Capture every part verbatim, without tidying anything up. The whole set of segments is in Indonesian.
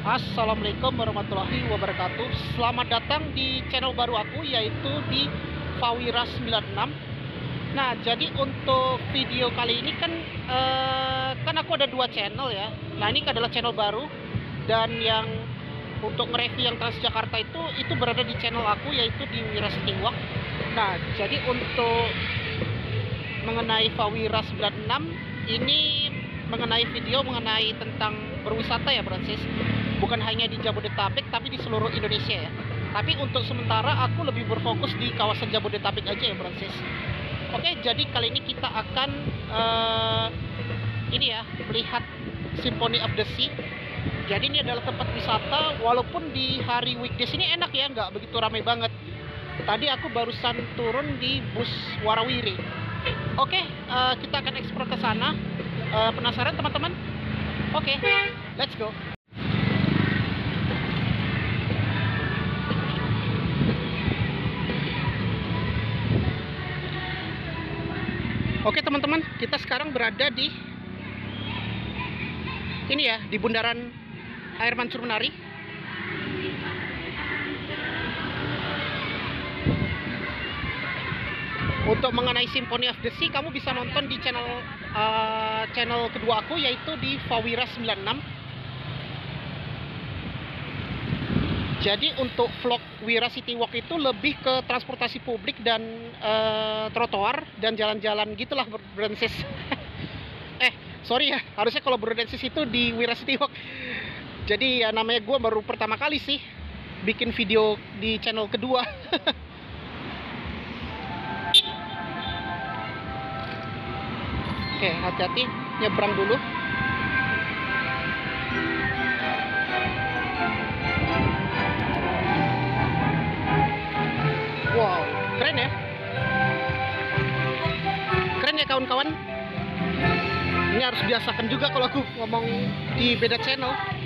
Assalamualaikum warahmatullahi wabarakatuh. Selamat datang di channel baru aku, yaitu di Fawira sembilan enam. Nah, jadi untuk video kali ini kan eh, kan aku ada dua channel ya. Nah, ini adalah channel baru, dan yang untuk nge-review yang Transjakarta itu itu berada di channel aku, yaitu di Wira City Walk. Nah, jadi untuk mengenai Fawira sembilan enam ini mengenai video mengenai tentang berwisata ya, Francis. Bukan hanya di Jabodetabek tapi di seluruh Indonesia ya. Tapi untuk sementara aku lebih berfokus di kawasan Jabodetabek aja ya, Francis. Oke, jadi kali ini kita akan uh, ini ya, melihat Symphony of the Sea. Jadi ini adalah tempat wisata, walaupun di hari weekdays ini enak ya, nggak begitu ramai banget. Tadi aku barusan turun di bus Warawiri. Oke, uh, kita akan eksplor ke sana. Uh, penasaran teman-teman? Oke, let's go. Oke teman-teman, kita sekarang berada di ini ya, di Bundaran Air Mancur Menari. Untuk mengenai Symphony of the Sea, kamu bisa nonton di channel uh, channel kedua aku, yaitu di Fawira sembilan enam. Jadi untuk vlog Wira City Walk itu lebih ke transportasi publik dan uh, trotoar dan jalan-jalan gitulah, Brensis. eh sorry ya, harusnya kalau Brensis itu di Wira City Walk. Jadi ya, namanya gue baru pertama kali sih bikin video di channel kedua. Oke, hati-hati, nyebrang dulu. Wow, keren ya. Keren ya kawan-kawan. Ini harus biasakan juga kalau aku ngomong di beda channel.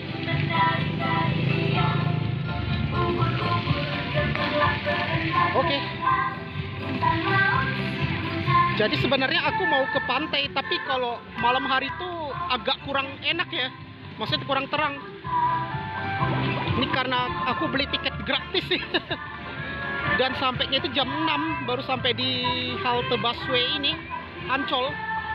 Oke. Jadi sebenarnya aku mau ke pantai, tapi kalau malam hari itu agak kurang enak ya. Maksudnya kurang terang. Ini karena aku beli tiket gratis sih. Dan sampainya itu jam enam, baru sampai di halte busway ini, Ancol.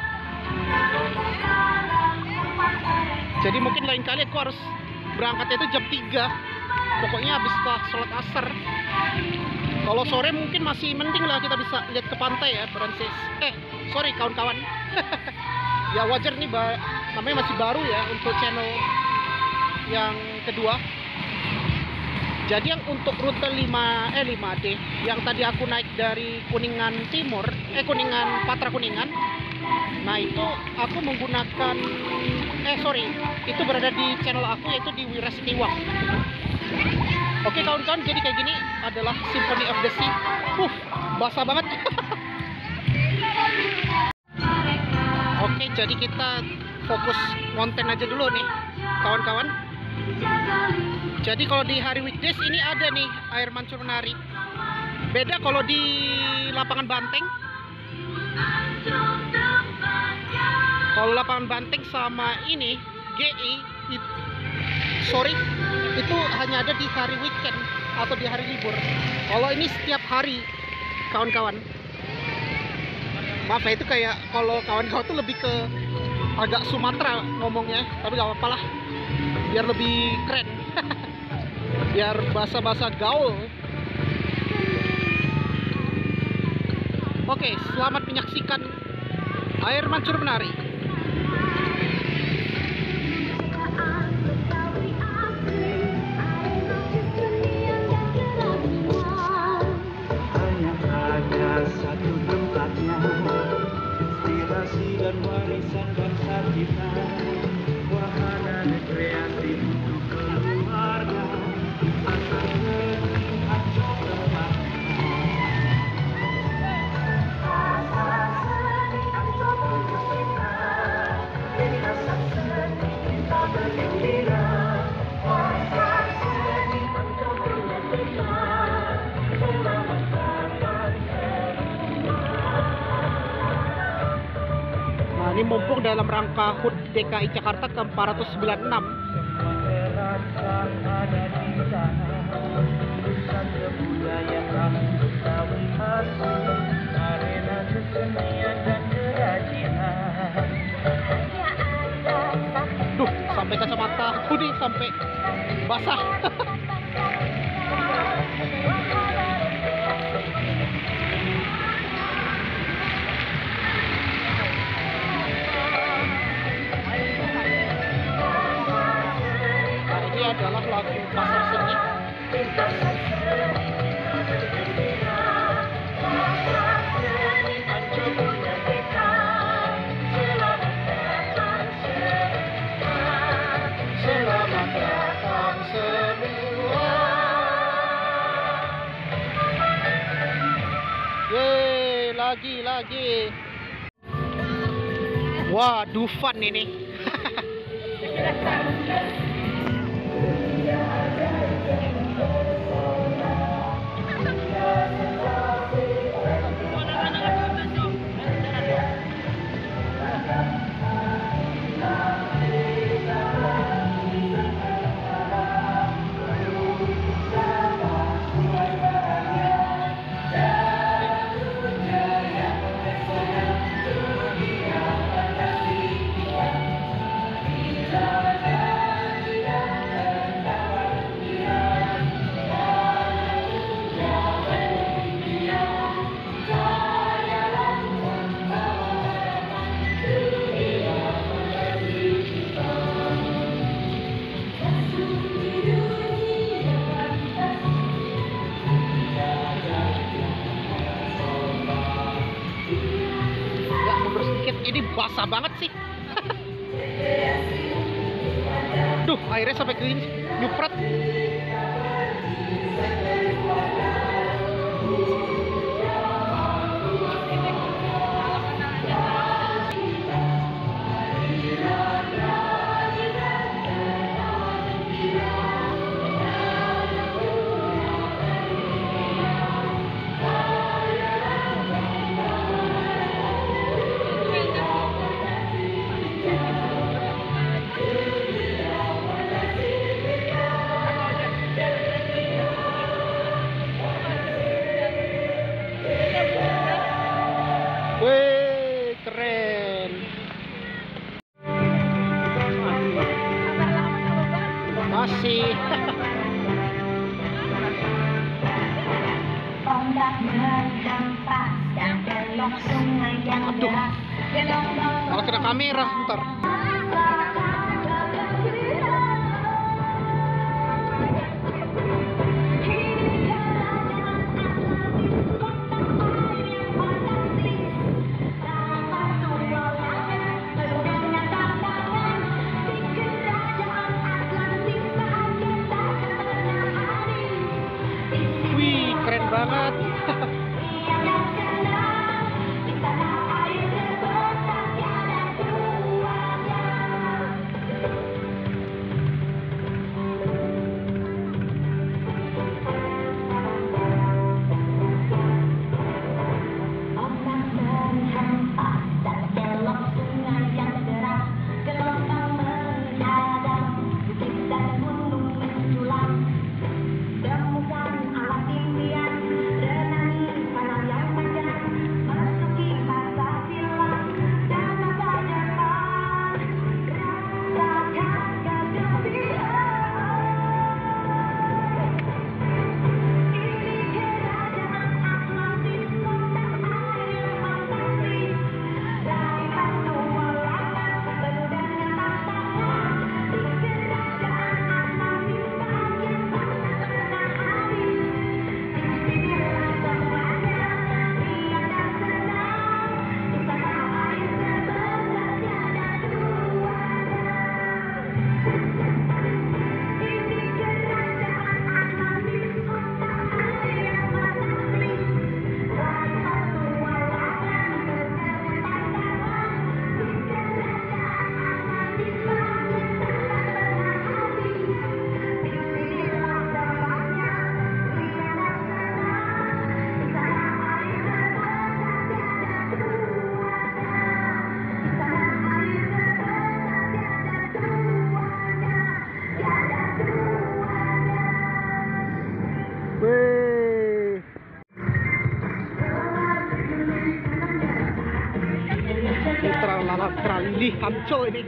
Jadi mungkin lain kali aku harus berangkatnya itu jam tiga. Pokoknya habis setelah sholat asar. Kalau sore mungkin masih mending lah, kita bisa lihat ke pantai ya, Francis. Eh, sorry kawan-kawan. Ya wajar nih, namanya masih baru ya untuk channel yang kedua. Jadi yang untuk rute lima eh lima D yang tadi aku naik dari Kuningan Timur, eh Kuningan Patra Kuningan. Nah, itu aku menggunakan eh sorry, itu berada di channel aku, yaitu di Wira City Walk. Oke kawan-kawan, jadi kayak gini adalah Symphony of the Sea. Uh, basah banget. Oke, jadi kita fokus konten aja dulu nih, kawan-kawan. Jadi kalau di hari weekdays ini ada nih air mancur menari. Beda kalau di lapangan Banteng. Kalau lapangan Banteng sama ini G I, it, sorry, itu hanya ada di hari weekend atau di hari libur. Kalau ini setiap hari, kawan-kawan. Maaf ya, itu kayak kalau kawan-kawan tuh lebih ke agak Sumatera ngomongnya, tapi gak apa-apa lah, biar lebih keren. Biar bahasa-bahasa gaul. Oke, selamat menyaksikan air mancur menari. Hanya satu tempatnya, inspirasi dan warisan bangsa kita, wahana rekreasi untuk keluarga, asal seni Ancol tempatnya. Asal seni Ancol untuk kita, jadi asal seni kita bergembira. Asal seni Ancol untuk kita, selamat datang semua. Nah, ini mumpung dalam rangka H U D D K I Jakarta ke empat ratus sembilan puluh enam. rasa ada di sana, pusat kebudayaan Betawi asli, arena kesenian dan kerajinan. Duh, sampai kacamata aku nih sampai basah. Nah, ini adalah lagu Pasar Seni. Selamat datang semua. Yeay, lagi lagi. Wah, Dufan ini. Ini basah banget sih. Duh, airnya sampai ke ini nyupret. Wih, keren. Masih. Ombak menghempas dan belok sungai yang Aduh. deras. Gelombang Kalau kena kamera ntar. Wih, keren banget. Temukan alat impian. Hamco ini.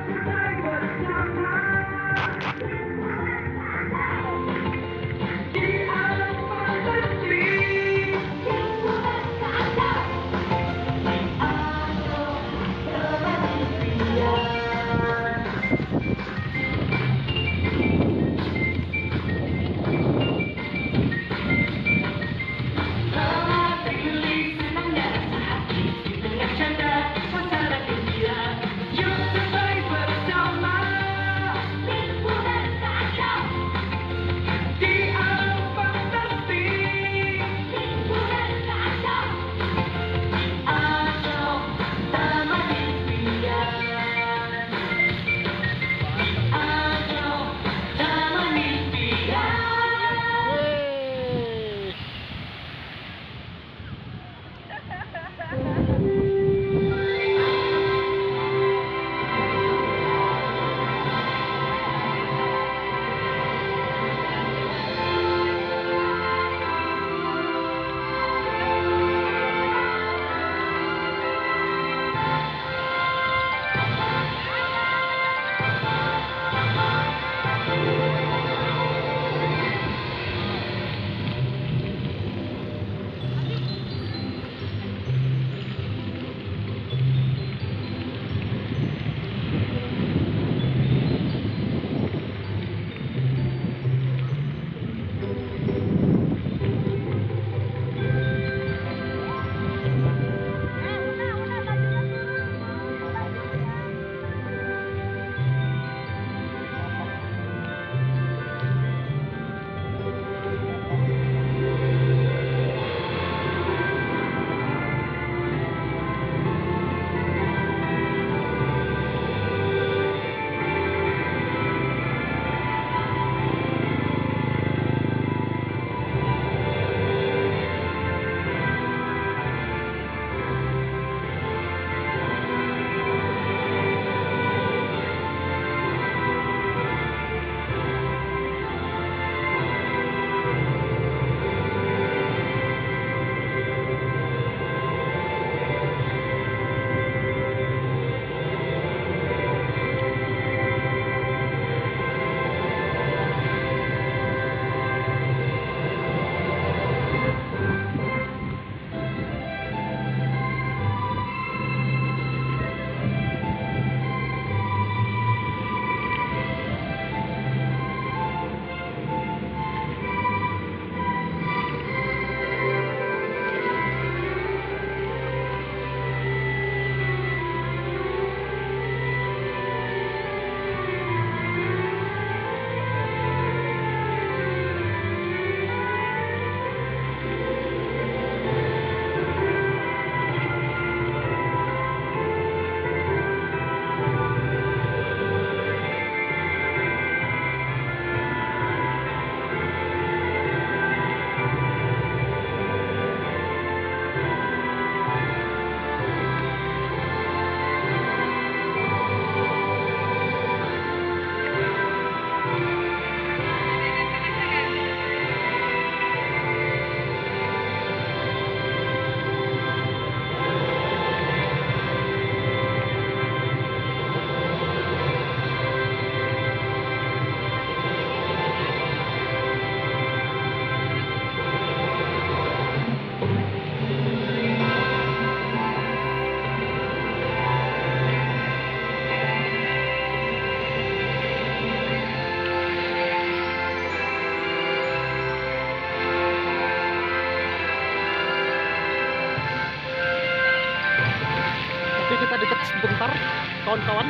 sebentar kawan-kawan.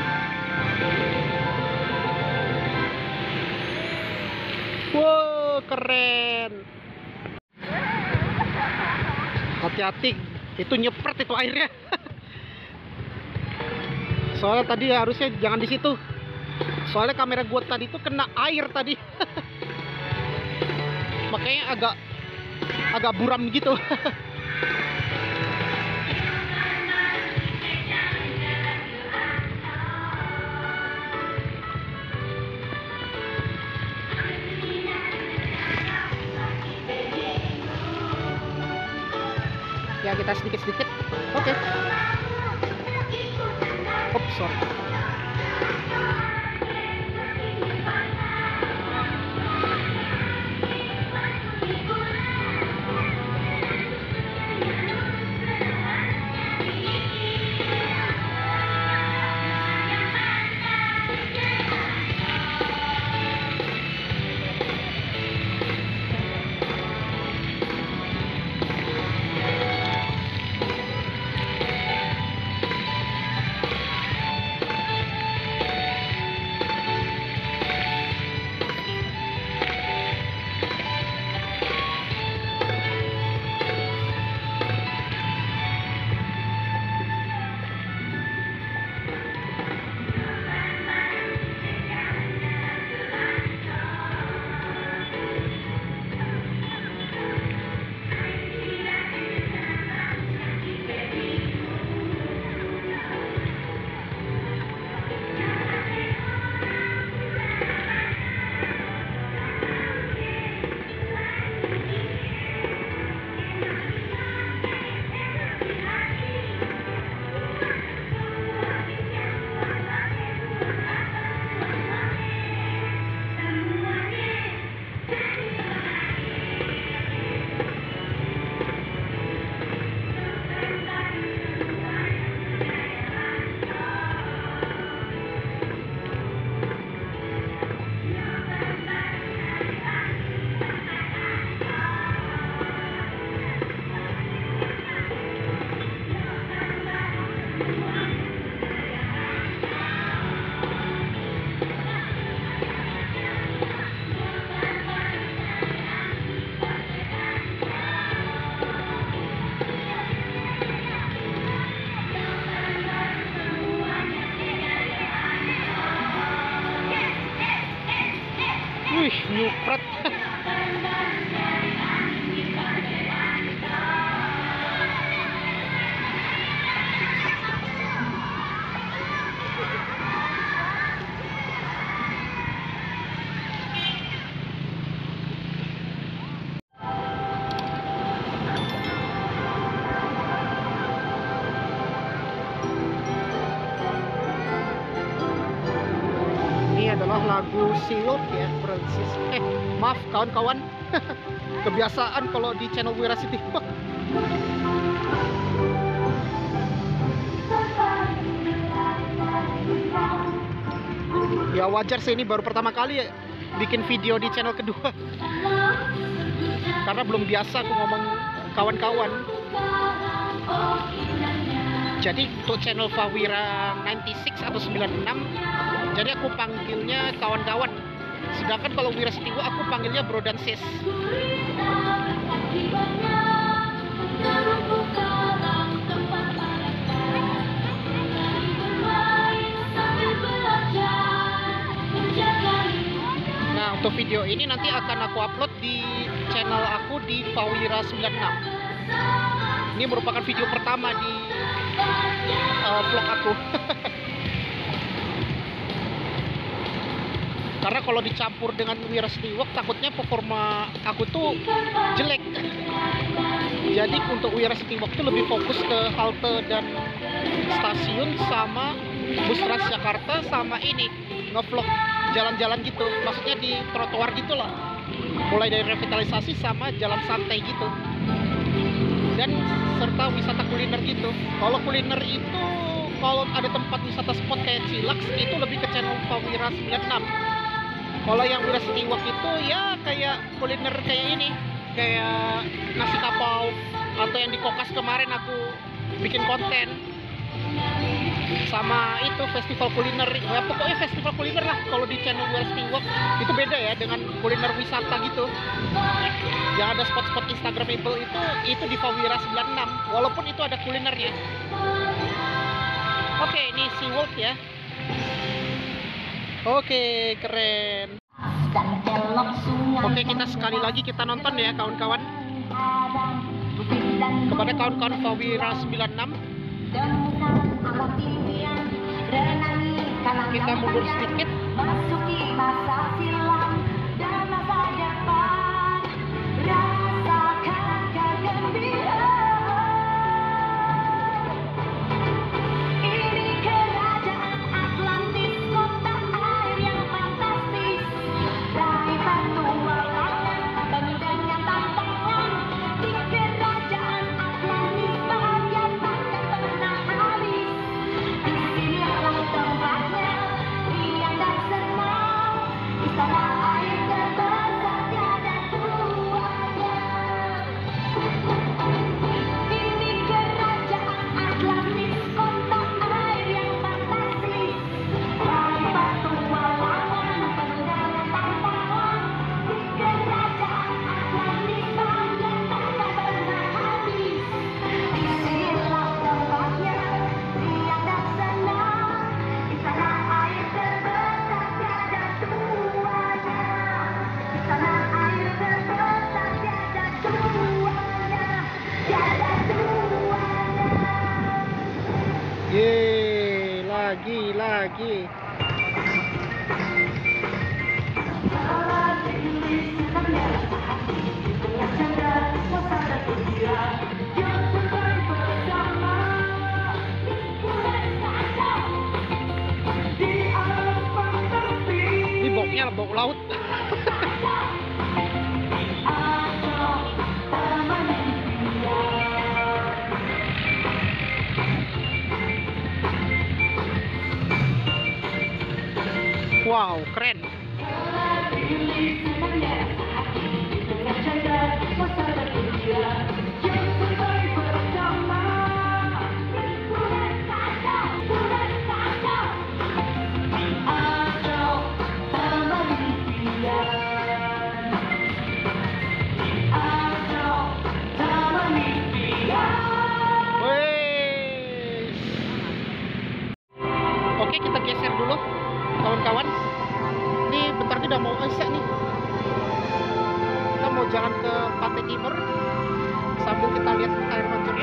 Wow, keren. Hati-hati, itu nyepret itu airnya. Soalnya tadi harusnya jangan di situ. Soalnya kamera gua tadi itu kena air tadi. Makanya agak agak buram gitu. Ya kita sedikit-sedikit. Oke. Okay. Oops, sorry. Wih, nyupret. Ini adalah lagu Silok ya, Francis. Eh, maaf kawan-kawan. Kebiasaan kalau di channel Wira City. Ya wajar sih, ini baru pertama kali ya bikin video di channel kedua. Karena belum biasa aku ngomong kawan-kawan. Jadi untuk channel Fawira sembilan puluh enam atau sembilan puluh enam, jadi aku panggilnya kawan-kawan. Sedangkan kalau Wira City Walk aku panggilnya bro dan sis. Nah, untuk video ini nanti akan aku upload di channel aku di Fawira sembilan puluh enam. Ini merupakan video pertama di uh, vlog aku. Karena kalau dicampur dengan Wira City Walk takutnya performa aku tuh jelek. Jadi untuk Wira City Walk tuh lebih fokus ke halte dan stasiun sama bus Transjakarta sama ini ngevlog jalan-jalan gitu. Maksudnya di trotoar gitu lah. Mulai dari revitalisasi sama jalan santai gitu. Dan serta wisata kuliner gitu. Kalau kuliner itu kalau ada tempat wisata spot kayak Cilax itu lebih ke channel Fawira sembilan puluh enam. Kalau yang Wira City Walk itu ya kayak kuliner kayak ini, kayak nasi kapau atau yang di Kokas kemarin aku bikin konten. Sama itu festival kuliner, ya pokoknya festival kuliner lah. Kalau di channel Wira City Walk itu beda ya dengan kuliner wisata gitu. Yang ada spot-spot instagramable itu itu di Fawira sembilan puluh enam, walaupun itu ada kulinernya. Oke, ini SeaWorld ya. Oke, keren. Oke, kita sekali lagi kita nonton ya kawan-kawan. Kepada kawan-kawan Fawira sembilan puluh enam, kita mundur sedikit. Masuki masa silam dan masa depan, rasakan kegembiraan. Ini kerajaan lagi. Ini baunya bau laut. Wow, keren. Wes. Oke, kita geser dulu, kawan-kawan. Ini bentar lagi udah mau isya nih. Kita mau jalan ke Pantai Timur sambil kita lihat air mancurnya.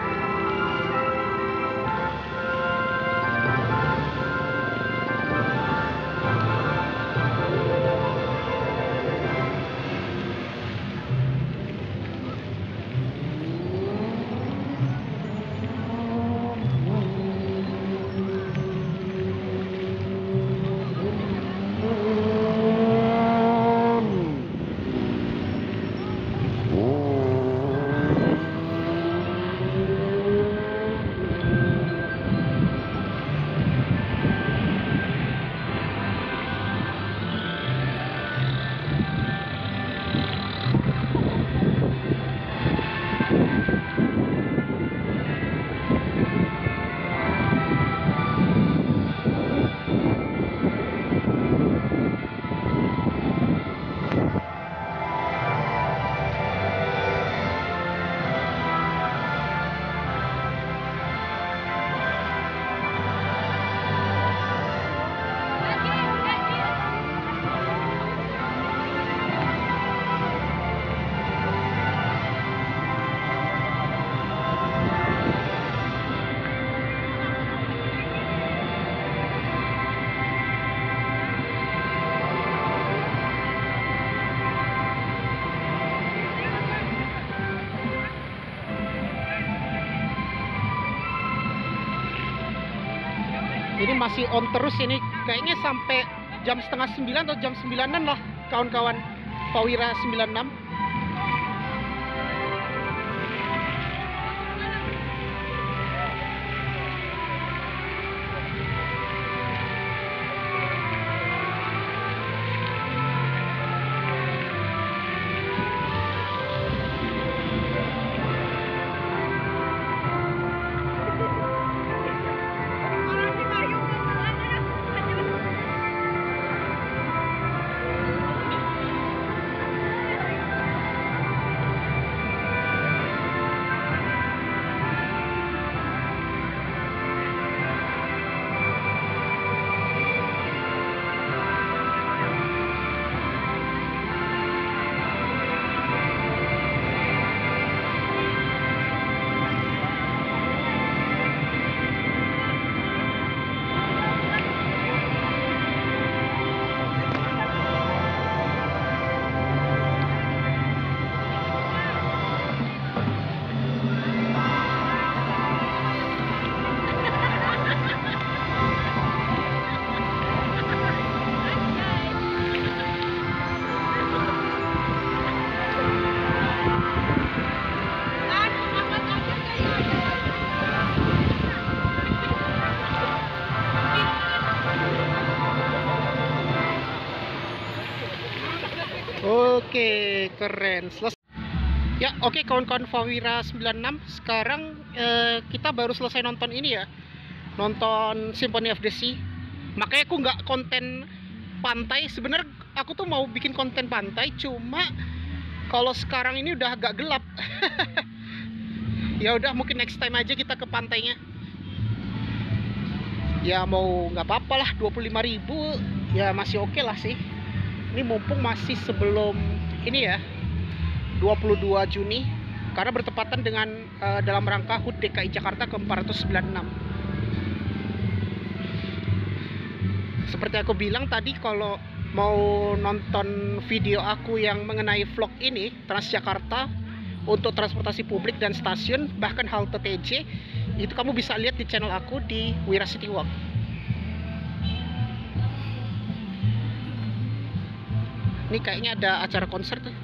Ini masih on terus ini, kayaknya sampai jam setengah sembilan atau jam sembilanan lah kawan-kawan Fawira sembilan enam. Oke, keren. Selesai. Ya, oke kawan-kawan Fawira sembilan enam. Sekarang eh, kita baru selesai nonton ini ya. Nonton Symphony of the Sea. Makanya aku nggak konten pantai. Sebenarnya aku tuh mau bikin konten pantai, cuma kalau sekarang ini udah agak gelap. Ya udah, mungkin next time aja kita ke pantainya. Ya mau nggak apa-apa lah, dua puluh lima ribu ya masih oke lah sih. Ini mumpung masih sebelum ini ya, dua puluh dua Juni, karena bertepatan dengan uh, dalam rangka H U T D K I Jakarta ke empat ratus sembilan puluh enam. seperti aku bilang tadi, kalau mau nonton video aku yang mengenai vlog ini Transjakarta untuk transportasi publik dan stasiun, bahkan halte T J, itu kamu bisa lihat di channel aku di Wira City Walk. Ini kayaknya ada acara konser tuh.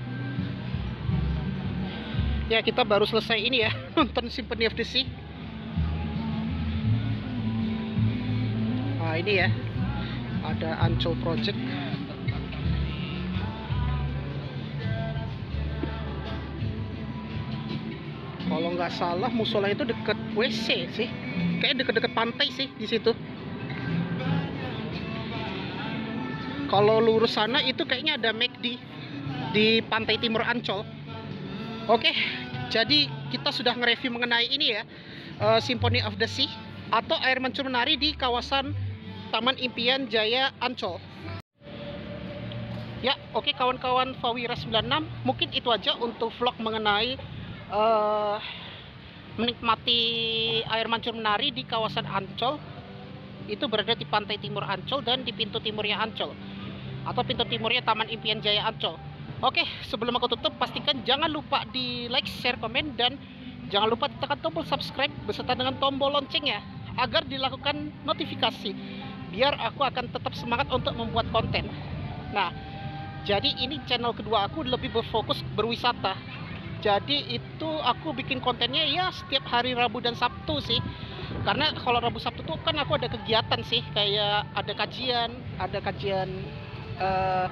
Ya, kita baru selesai ini ya, nonton Symphony of the Sea. Nah, ini ya, ada Ancol Project. Kalau nggak salah musola itu deket W C sih, kayak deket-deket pantai sih di situ. Kalau lurus sana itu kayaknya ada McD di pantai timur Ancol. Oke, jadi kita sudah nge-review mengenai ini ya, uh, Symphony of the Sea atau air mancur menari di kawasan Taman Impian Jaya Ancol. Ya, oke kawan-kawan Fawira sembilan enam, mungkin itu aja untuk vlog mengenai uh, menikmati air mancur menari di kawasan Ancol. Itu berada di pantai timur Ancol dan di pintu timurnya Ancol, atau pintu timurnya Taman Impian Jaya Ancol. Oke, sebelum aku tutup, pastikan jangan lupa di like, share, komen, dan jangan lupa tekan tombol subscribe beserta dengan tombol loncengnya agar dilakukan notifikasi, biar aku akan tetap semangat untuk membuat konten. Nah, jadi ini channel kedua aku, lebih berfokus berwisata. Jadi itu aku bikin kontennya ya setiap hari Rabu dan Sabtu sih. Karena kalau Rabu Sabtu tuh kan aku ada kegiatan sih, kayak ada kajian, ada kajian uh,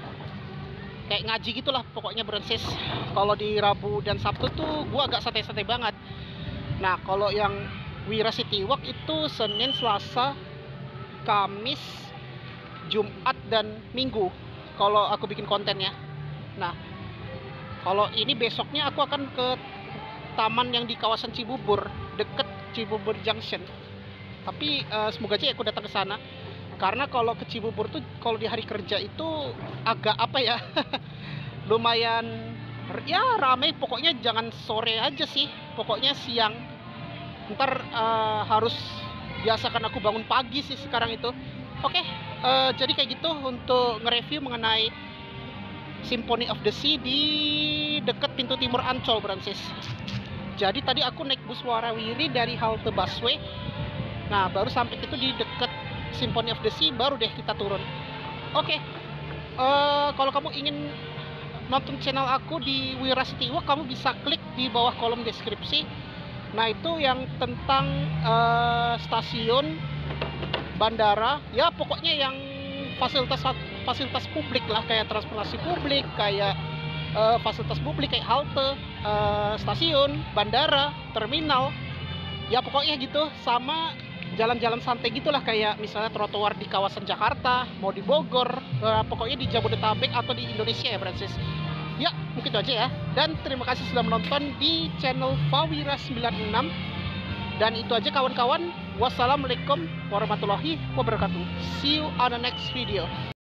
kayak ngaji gitulah pokoknya berensis. Kalau di Rabu dan Sabtu tuh gua agak santai-santai banget. Nah, kalau yang Wira City Walk itu Senin, Selasa, Kamis, Jumat, dan Minggu kalau aku bikin kontennya. Nah, kalau ini besoknya aku akan ke taman yang di kawasan Cibubur, deket Cibubur Junction. Tapi uh, semoga aja aku datang ke sana. Karena kalau ke Cibubur tuh kalau di hari kerja itu agak apa ya, lumayan ya ramai. Pokoknya jangan sore aja sih, pokoknya siang. Ntar uh, harus biasakan aku bangun pagi sih sekarang itu. Oke, uh, jadi kayak gitu untuk nge-review mengenai Symphony of the Sea di dekat pintu timur Ancol, Brancis. Jadi tadi aku naik bus Warawiri dari halte busway. Nah, baru sampai itu di dekat Symphony of the Sea, baru deh kita turun. Oke, uh, kalau kamu ingin nonton channel aku di Wira City Walk, kamu bisa klik di bawah kolom deskripsi. Nah, itu yang tentang uh, stasiun, bandara, ya pokoknya yang fasilitas fasilitas publik lah, kayak transportasi publik, kayak uh, fasilitas publik kayak halte, uh, stasiun, bandara, terminal, ya pokoknya gitu. Sama jalan-jalan santai gitulah, kayak misalnya trotoar di kawasan Jakarta, mau di Bogor, uh, pokoknya di Jabodetabek atau di Indonesia ya, Francis. Ya, mungkin itu aja ya. Dan terima kasih sudah menonton di channel Fawira sembilan enam. Dan itu aja kawan-kawan. Wassalamualaikum warahmatullahi wabarakatuh. See you on the next video.